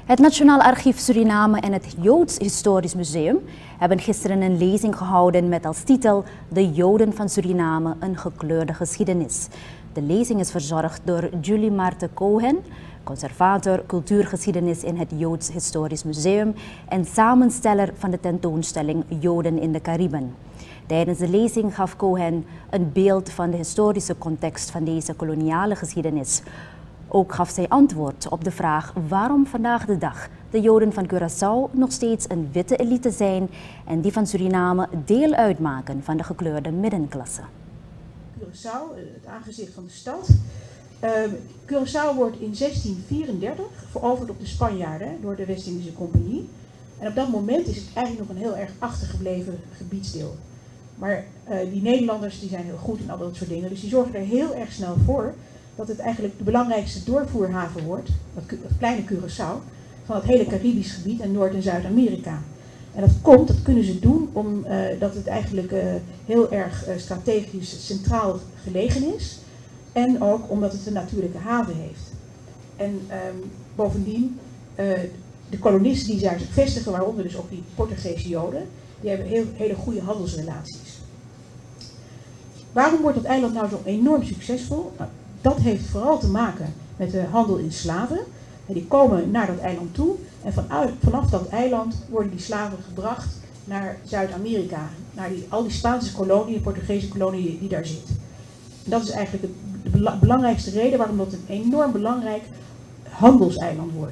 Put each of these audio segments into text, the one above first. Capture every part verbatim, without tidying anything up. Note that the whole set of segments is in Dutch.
Het Nationaal Archief Suriname en het Joods Historisch Museum hebben gisteren een lezing gehouden met als titel De Joden van Suriname, een gekleurde geschiedenis. De lezing is verzorgd door Julie Marthe Cohen, conservator cultuurgeschiedenis in het Joods Historisch Museum en samensteller van de tentoonstelling Joden in de Cariben. Tijdens de lezing gaf Cohen een beeld van de historische context van deze koloniale geschiedenis. Ook gaf zij antwoord op de vraag waarom vandaag de dag de Joden van Curaçao nog steeds een witte elite zijn en die van Suriname deel uitmaken van de gekleurde middenklasse. Curaçao, het aangezicht van de stad. Uh, Curaçao wordt in zestien vierendertig veroverd op de Spanjaarden door de West-Indische Compagnie. En op dat moment is het eigenlijk nog een heel erg achtergebleven gebiedsdeel. Maar uh, die Nederlanders die zijn heel goed in al dat soort dingen, dus die zorgen er heel erg snel voor dat het eigenlijk de belangrijkste doorvoerhaven wordt, dat, dat kleine Curaçao, van het hele Caribisch gebied en Noord- en Zuid-Amerika. En dat komt, dat kunnen ze doen, omdat uh, het eigenlijk uh, heel erg uh, strategisch centraal gelegen is. En ook omdat het een natuurlijke haven heeft. En um, bovendien, uh, de kolonisten die daar zich vestigen, waaronder dus ook die Portugese Joden, die hebben heel, hele goede handelsrelaties. Waarom wordt het eiland nou zo enorm succesvol? Nou, dat heeft vooral te maken met de handel in slaven. En die komen naar dat eiland toe en vanuit, vanaf dat eiland worden die slaven gebracht naar Zuid-Amerika. Naar die, al die Spaanse koloniën, de Portugese koloniën die, die daar zitten. En dat is eigenlijk de, de belangrijkste reden waarom dat een enorm belangrijk handelseiland wordt.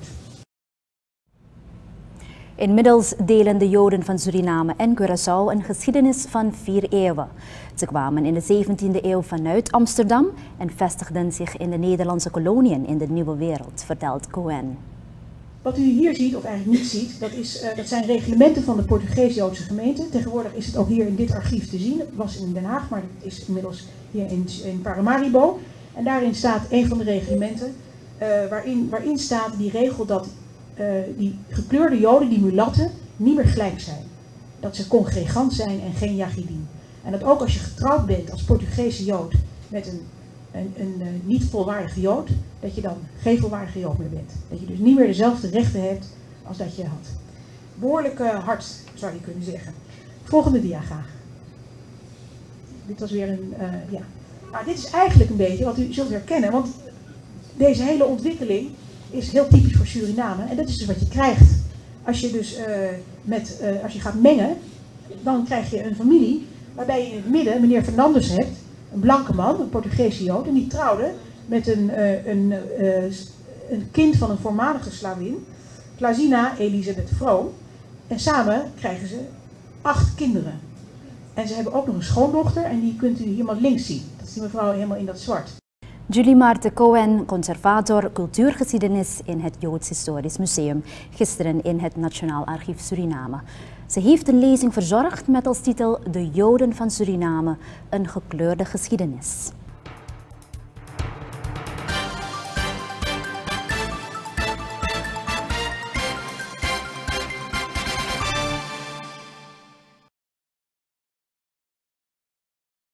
Inmiddels delen de Joden van Suriname en Curaçao een geschiedenis van vier eeuwen. Ze kwamen in de zeventiende eeuw vanuit Amsterdam en vestigden zich in de Nederlandse koloniën in de Nieuwe Wereld, vertelt Cohen. Wat u hier ziet, of eigenlijk niet ziet, dat, is, uh, dat zijn reglementen van de Portugees-Joodse gemeente. Tegenwoordig is het ook hier in dit archief te zien. Het was in Den Haag, maar het is inmiddels hier in, in Paramaribo. En daarin staat een van de reglementen uh, waarin, waarin staat die regel dat Uh, die gekleurde Joden, die mulatten, niet meer gelijk zijn. Dat ze congregant zijn en geen Yagidin. En dat ook als je getrouwd bent als Portugese Jood met een, een, een, een niet volwaardige Jood, dat je dan geen volwaardige Jood meer bent. Dat je dus niet meer dezelfde rechten hebt als dat je had. Behoorlijk uh, hard, zou je kunnen zeggen. Volgende dia graag. Dit was weer een, uh, ja. Nou, dit is eigenlijk een beetje wat u zult herkennen, want deze hele ontwikkeling is heel typisch voor Suriname en dat is dus wat je krijgt. Als je dus uh, met, uh, als je gaat mengen, dan krijg je een familie waarbij je in het midden meneer Fernandes hebt, een blanke man, een Portugese Jood, en die trouwde met een, uh, een, uh, een kind van een voormalige slavin, Klazina Elisabeth Vroom, en samen krijgen ze acht kinderen. En ze hebben ook nog een schoondochter en die kunt u helemaal links zien. Dat is die mevrouw helemaal in dat zwart. Julie Marthe Cohen, conservator cultuurgeschiedenis in het Joods Historisch Museum, gisteren in het Nationaal Archief Suriname. Ze heeft een lezing verzorgd met als titel De Joden van Suriname, een gekleurde geschiedenis.